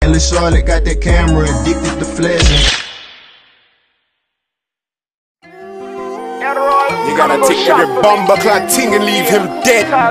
Lil' Charlot got that camera, addicted to flashing. You gotta take every bumper clock ting and leave him dead. I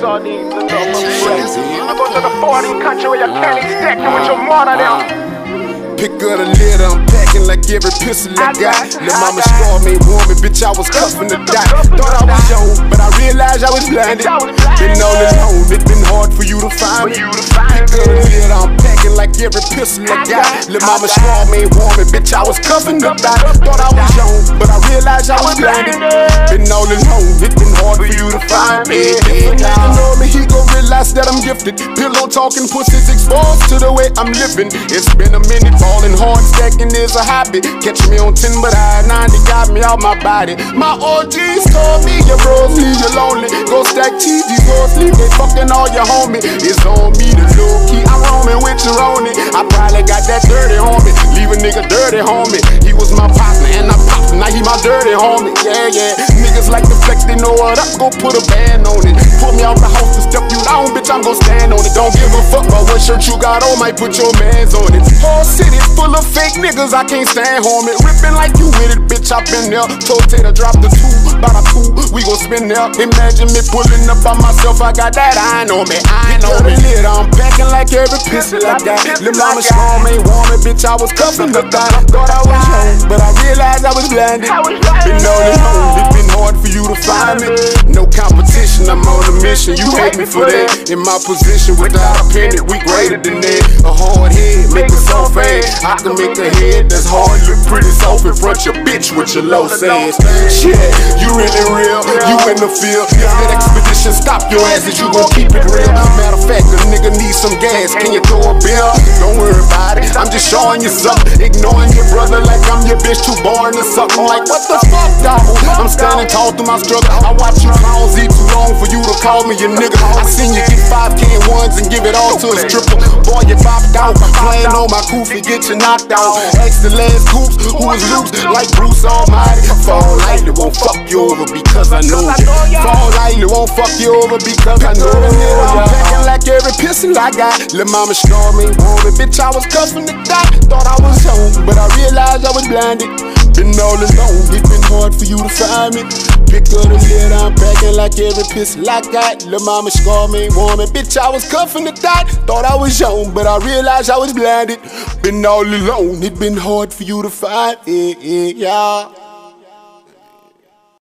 go to the 40 country where you can't stack you with your mother now. Pick up the lid, I'm packing like every pistol I got. Lil' mama scarred me, warm me, bitch, I was cuffing the dot. Thought I was young, but I realized I was blinded. Been all alone, it's been hard for you to find me. Pick up the lid, I'm packing like every pistol I got. Lil' mama scarred me, warm me, bitch, I was cuffing the dot. Thought I was young, but I realized I was blinded. Been all alone, it's been hard for you to find me. If a nigga know me, he gon' realize that I'm gifted. Pillow talking, pussies exposed to the way I'm living. It's been a minute. Falling hard, stacking is a hobby. Catch me on 10, but I-90 got me out my body. My OGs told me your bros leave you lonely. Go stack cheesy, go sleep, they fucking all your homie. It's on me the low key, I'm roaming with your Ronnie. I probably got that dirty homie, leave a nigga dirty homie. He was my partner and I popped him, now he my dirty homie. Yeah, yeah, niggas like to flex, they know what up, go put a band on it. Pull me out the house to step you down, bitch, I'm gon' stand on it. Don't give a fuck about what shirt you got on, might put your mans on it. Whole city full of fake niggas, I can't stand homie. Rippin' like you with it, bitch, I been there. Told Tater drop the two, about a two, we gon' spin there. Imagine me pulling up by myself, I got that iron on me. Iron on me. Lid, I'm packing like every pistol I got. Lil' mama strong, ain't warm it, bitch, I was cuffing the thought. Thought I was young, but I realized I was blinded. Been all alone, it's been hard for you to find me. No competition, I'm on a mission, you hate me for that. In my position, without a penny, we greater than that. A hard head, make it so fast. I can make a head that's hard look pretty soft in front your bitch with your low sass. Shit, you really real, you in the field. If that expedition stop your ass, is you gon' keep it real? Matter of fact, a nigga needs some gas, can you throw a bill? Don't worry about it, I'm just showing you something. Ignoring your brother like I'm your bitch, too boring or something. Like what the fuck, dog? I'm standing tall through my struggle. I watch you clowns eat too long for you to call me a nigga. I seen you get 5K in ones and give it all to a stripper. Boy, you bopped out, playing on my goofy, get you knocked out. Ask the last coops who was loose like Bruce Almighty. Fall lightly, won't fuck you over because I know you. Fall lightly, won't fuck you over because I know you. I'm packing like every pistol I got. Lil' mama scarred me, warm it, bitch, I was cuffing the dot. Thought I was home, but I realized I was blinded. Been all alone, it's been hard for you to find me. Pick up the lid, I'm packing like every pistol I got. Lil' mama scarred me, warm it, bitch, I was cuffing the dot. Thought I was young, but I realized I was blinded. Been all alone, it's been hard for you to find me, yeah.